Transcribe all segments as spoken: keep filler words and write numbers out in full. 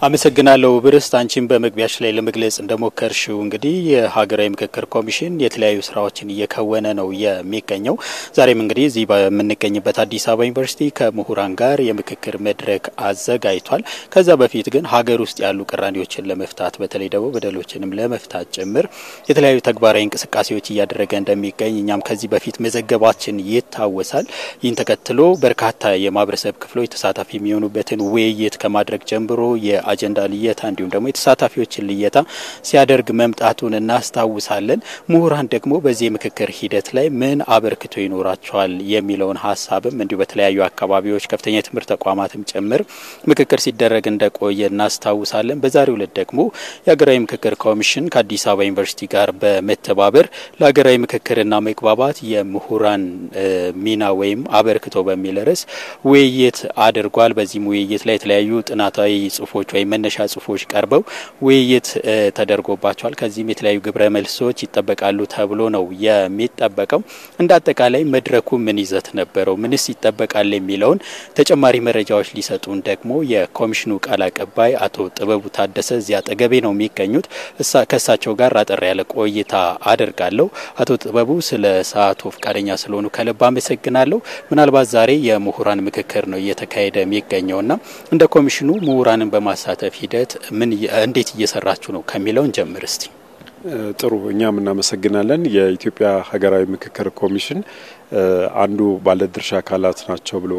አመሰግናለሁ ብርስት አንቺን በመግቢያሽ ላይ ለመግለጽ እንደሞከርሽው እንግዲህ የሀገራዊ ምክክር ኮሚሽን የተለያዩ ስራዎችን እየከወነ ነው የሚገኘው። ዛሬም እንግዲህ እዚህ በመንገኝበት አዲስ አበባ ዩኒቨርሲቲ ከምሁራን ጋር የምክክር መድረክ አዘጋጅቷል። ከዛ በፊት ግን ሀገር ውስጥ ያሉ ቅራኔዎችን ለመፍታት በተለይ ደግሞ በደሎችንም ለመፍታት ጭምር የተለያዩ ተግባራዊ እንቅስቃሴዎች እያደረገ እንደሚገኝ እኛም ከዚህ በፊት መዘገባችን ይታወሳል። ይህን ተከትሎ በርካታ የማህበረሰብ ክፍሎች ተሳታፊ የሚሆኑበትን ውይይት ከማድረግ ጀምሮ የአጀንዳ ልየታ እንዲሁም ደግሞ የተሳታፊዎችን ልየታ ሲያደርግ መምጣቱን እናስታውሳለን። ምሁራን ደግሞ በዚህ ምክክር ሂደት ላይ ምን አበርክቶ ይኖራቸዋል የሚለውን ሐሳብም እንዲሁ በተለያዩ አካባቢዎች ከፍተኛ ትምህርት ተቋማትም ጭምር ምክክር ሲደረግ እንደቆየ እናስታውሳለን። በዛሬው ዕለት ደግሞ የሀገራዊ ምክክር ኮሚሽን ከአዲስ አበባ ዩኒቨርሲቲ ጋር በመተባበር ለሀገራዊ ምክክርና መግባባት የምሁራን ሚና ወይም አበርክቶ በሚል ርዕስ ውይይት አድርጓል። በዚህም ውይይት ላይ የተለያዩ ጥናታዊ ጽሁፎች ወይ መነሻ ጽሁፎች ቀርበው ውይይት ተደርጎባቸዋል። ከዚህም የተለያዩ ግብረ መልሶች ይጠበቃሉ ተብሎ ነው የሚጠበቀው። እንደ አጠቃላይ መድረኩ ምን ይዘት ነበረው፣ ምንስ ይጠበቃል የሚለውን ተጨማሪ መረጃዎች ሊሰጡን ደግሞ የኮሚሽኑ ቃል አቀባይ አቶ ጥበቡ ታደሰ እዚያ አጠገቤ ነው የሚገኙት። ከእሳቸው ጋር አጠር ያለ ቆይታ አደርጋለሁ። አቶ ጥበቡ ስለ ሰዓቱ ፈቃደኛ ስለሆኑ ከልብ አመሰግናለሁ። ምናልባት ዛሬ የምሁራን ምክክር ነው እየተካሄደ የሚገኘውና እንደ ኮሚሽኑ ምሁራንን በማሳተፍ ሂደት ምን እንዴት እየሰራችሁ ነው ከሚለው እንጀምር እስቲ። ጥሩ፣ እኛም እናመሰግናለን። የኢትዮጵያ ሀገራዊ ምክክር ኮሚሽን አንዱ ባለድርሻ አካላት ናቸው ብሎ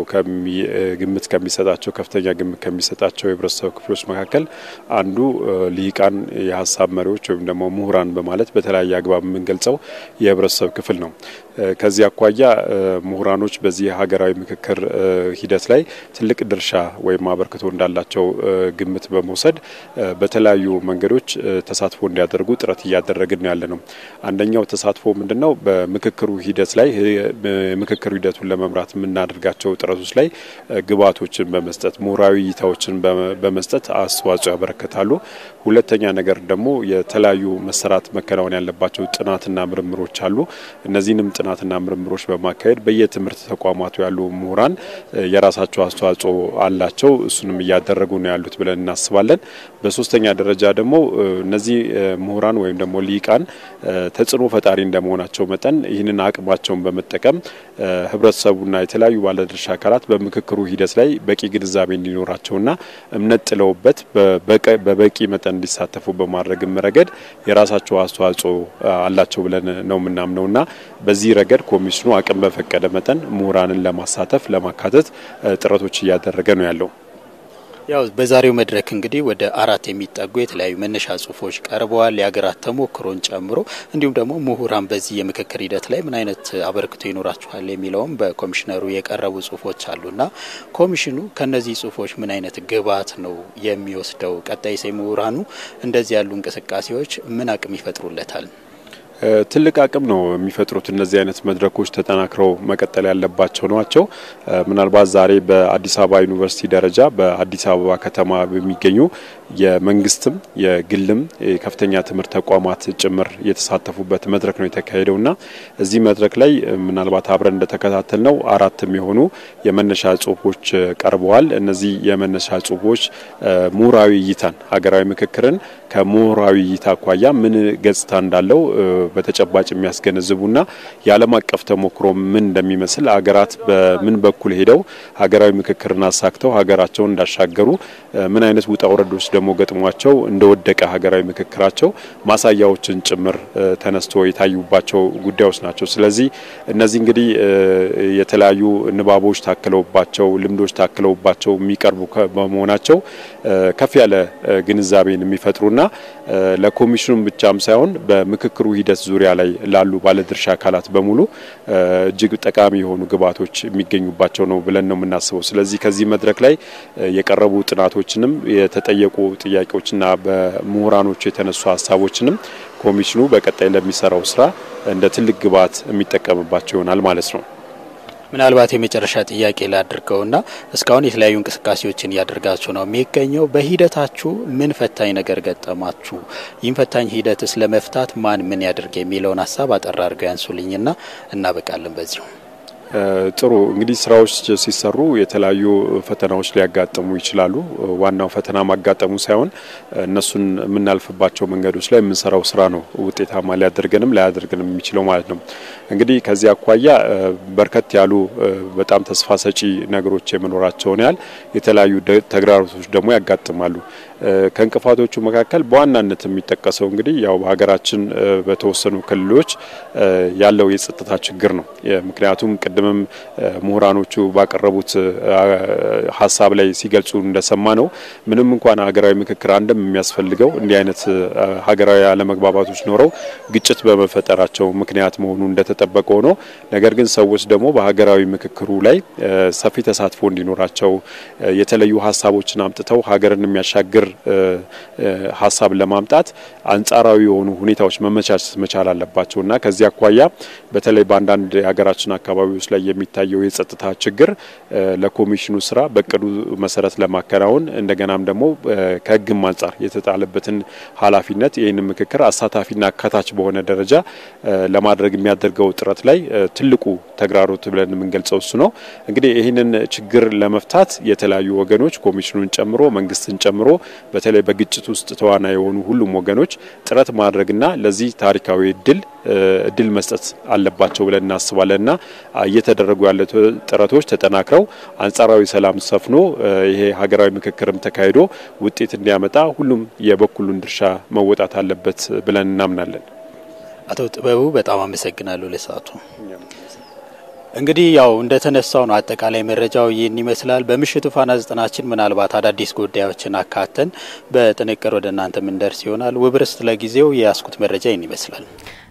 ግምት ከሚሰጣቸው ከፍተኛ ግምት ከሚሰጣቸው የህብረተሰብ ክፍሎች መካከል አንዱ ሊቃን የሀሳብ መሪዎች ወይም ደግሞ ምሁራን በማለት በተለያየ አግባብ የምንገልጸው የህብረተሰብ ክፍል ነው። ከዚህ አኳያ ምሁራኖች በዚህ ሀገራዊ ምክክር ሂደት ላይ ትልቅ ድርሻ ወይም አበርክቶ እንዳላቸው ግምት በመውሰድ በተለያዩ መንገዶች ተሳትፎ እንዲያደርጉ ጥረት እያደረግን ያለ ነው። አንደኛው ተሳትፎ ምንድነው? በምክክሩ ሂደት ላይ ምክክሩ ሂደቱን ለመምራት የምናደርጋቸው ጥረቶች ላይ ግብዓቶችን በመስጠት ምሁራዊ እይታዎችን በመስጠት አስተዋጽኦ ያበረክታሉ። ሁለተኛ ነገር ደግሞ የተለያዩ መሰራት መከናወን ያለባቸው ጥናትና ምርምሮች አሉ። እነዚህንም ጥናትና ምርምሮች በማካሄድ በየትምህርት ተቋማቱ ያሉ ምሁራን የራሳቸው አስተዋጽኦ አላቸው። እሱንም እያደረጉ ነው ያሉት ብለን እናስባለን። በሶስተኛ ደረጃ ደግሞ እነዚህ ምሁራን ወይም ደግሞ ሊቃን ተጽዕኖ ፈጣሪ እንደመሆናቸው መጠን ይህንን አቅማቸውን በመጠቀም ህብረተሰቡና የተለያዩ ባለድርሻ አካላት በምክክሩ ሂደት ላይ በቂ ግንዛቤ እንዲኖራቸውና እምነት ጥለውበት በበቂ መጠን እንዲሳተፉ በማድረግ ረገድ የራሳቸው አስተዋጽኦ አላቸው ብለን ነው የምናምነውና በዚህ ረገድ ኮሚሽኑ አቅም በፈቀደ መጠን ምሁራንን ለማሳተፍ ለማካተት ጥረቶች እያደረገ ነው ያለው። ያው በዛሬው መድረክ እንግዲህ ወደ አራት የሚጠጉ የተለያዩ መነሻ ጽሁፎች ቀርበዋል። የሀገራት ተሞክሮን ጨምሮ እንዲሁም ደግሞ ምሁራን በዚህ የምክክር ሂደት ላይ ምን አይነት አበርክቶ ይኖራቸዋል የሚለውም በኮሚሽነሩ የቀረቡ ጽሁፎች አሉና ኮሚሽኑ ከነዚህ ጽሁፎች ምን አይነት ግብዓት ነው የሚወስደው? ቀጣይ ሰ ምሁራኑ እንደዚህ ያሉ እንቅስቃሴዎች ምን አቅም ይፈጥሩለታል? ትልቅ አቅም ነው የሚፈጥሩት። እነዚህ አይነት መድረኮች ተጠናክረው መቀጠል ያለባቸው ናቸው። ምናልባት ዛሬ በአዲስ አበባ ዩኒቨርሲቲ ደረጃ በአዲስ አበባ ከተማ በሚገኙ የመንግስትም የግልም ከፍተኛ ትምህርት ተቋማት ጭምር የተሳተፉበት መድረክ ነው የተካሄደውና እዚህ መድረክ ላይ ምናልባት አብረን እንደተከታተልነው አራት የሚሆኑ የመነሻ ጽሁፎች ቀርበዋል። እነዚህ የመነሻ ጽሁፎች ምሁራዊ እይታን ሀገራዊ ምክክርን ከምሁራዊ እይታ አኳያ ምን ገጽታ እንዳለው በተጨባጭ የሚያስገነዝቡና የዓለም አቀፍ ተሞክሮ ምን እንደሚመስል ሀገራት በምን በኩል ሄደው ሀገራዊ ምክክርን አሳክተው ሀገራቸውን እንዳሻገሩ ምን አይነት ውጣ ውረዶች ደግሞ ገጥሟቸው እንደወደቀ ሀገራዊ ምክክራቸው ማሳያዎችን ጭምር ተነስቶ የታዩባቸው ጉዳዮች ናቸው። ስለዚህ እነዚህ እንግዲህ የተለያዩ ንባቦች ታከለውባቸው ልምዶች ታከለውባቸው የሚቀርቡ በመሆናቸው ከፍ ያለ ግንዛቤን የሚፈጥሩና ለኮሚሽኑም ብቻም ሳይሆን በምክክሩ ሂደት ዙሪያ ላይ ላሉ ባለድርሻ አካላት በሙሉ እጅግ ጠቃሚ የሆኑ ግብዓቶች የሚገኙባቸው ነው ብለን ነው የምናስበው። ስለዚህ ከዚህ መድረክ ላይ የቀረቡ ጥናቶችንም የተጠየቁ ጥያቄዎችና በምሁራኖች የተነሱ ሀሳቦችንም ኮሚሽኑ በቀጣይ ለሚሰራው ስራ እንደ ትልቅ ግብዓት የሚጠቀምባቸው ይሆናል ማለት ነው። ምናልባት የመጨረሻ ጥያቄ ላድርገውና እስካሁን የተለያዩ እንቅስቃሴዎችን ያደርጋችሁ ነው የሚገኘው። በሂደታችሁ ምን ፈታኝ ነገር ገጠማችሁ? ይህን ፈታኝ ሂደትስ ለመፍታት ማን ምን ያድርግ የሚለውን ሐሳብ አጠራርገው ያንሱልኝና እናበቃለን በዚሁ። ጥሩ እንግዲህ ስራዎች ሲሰሩ የተለያዩ ፈተናዎች ሊያጋጥሙ ይችላሉ። ዋናው ፈተና ማጋጠሙ ሳይሆን እነሱን የምናልፍባቸው መንገዶች ላይ የምንሰራው ስራ ነው ውጤታማ ሊያደርገንም ላያደርገንም የሚችለው ማለት ነው። እንግዲህ ከዚህ አኳያ በርከት ያሉ በጣም ተስፋ ሰጪ ነገሮች የመኖራቸውን ያህል የተለያዩ ተግዳሮቶች ደግሞ ያጋጥማሉ። ከእንቅፋቶቹ መካከል በዋናነት የሚጠቀሰው እንግዲህ ያው በሀገራችን በተወሰኑ ክልሎች ያለው የጸጥታ ችግር ነው። ምክንያቱም ቀደምም ምሁራኖቹ ባቀረቡት ሐሳብ ላይ ሲገልጹ እንደሰማ ነው ምንም እንኳን ሀገራዊ ምክክር አንድም የሚያስፈልገው እንዲህ አይነት ሀገራዊ አለመግባባቶች ኖረው ግጭት በመፈጠራቸው ምክንያት መሆኑ እንደተጠበቀው ነው። ነገር ግን ሰዎች ደግሞ በሀገራዊ ምክክሩ ላይ ሰፊ ተሳትፎ እንዲኖራቸው የተለዩ ሐሳቦችን አምጥተው ሀገርን የሚያሻግር ሐሳብ ለማምጣት አንጻራዊ የሆኑ ሁኔታዎች መመቻቸት መቻል አለባቸውና ከዚህ አኳያ በተለይ በአንዳንድ የሀገራችን አካባቢዎች ላይ የሚታየው የጸጥታ ችግር ለኮሚሽኑ ስራ በቀዱ መሰረት ለማከናወን እንደገናም ደግሞ ከህግም አንጻር የተጣለበትን ኃላፊነት ይህን ምክክር አሳታፊና አካታች በሆነ ደረጃ ለማድረግ የሚያደርገው ጥረት ላይ ትልቁ ተግዳሮት ብለን የምንገልጸው እሱ ነው። እንግዲህ ይህንን ችግር ለመፍታት የተለያዩ ወገኖች ኮሚሽኑን ጨምሮ መንግስትን ጨምሮ በተለይ በግጭት ውስጥ ተዋናይ የሆኑ ሁሉም ወገኖች ጥረት ማድረግና ለዚህ ታሪካዊ እድል እድል መስጠት አለባቸው ብለን እናስባለንና እየተደረጉ ያሉ ጥረቶች ተጠናክረው አንጻራዊ ሰላም ሰፍኖ ይሄ ሀገራዊ ምክክርም ተካሂዶ ውጤት እንዲያመጣ ሁሉም የበኩሉን ድርሻ መወጣት አለበት ብለን እናምናለን። አቶ ጥበቡ በጣም አመሰግናለሁ ለሰዓቱ። እንግዲህ ያው እንደተነሳው ነው አጠቃላይ መረጃው ይህን ይመስላል። በምሽቱ ፋና ዘጠናችን ምናልባት አዳዲስ ጉዳዮችን አካተን በጥንቅር ወደ እናንተ ምን ደርስ ይሆናል። ውብርስት ለጊዜው ያስኩት መረጃ ይህን ይመስላል።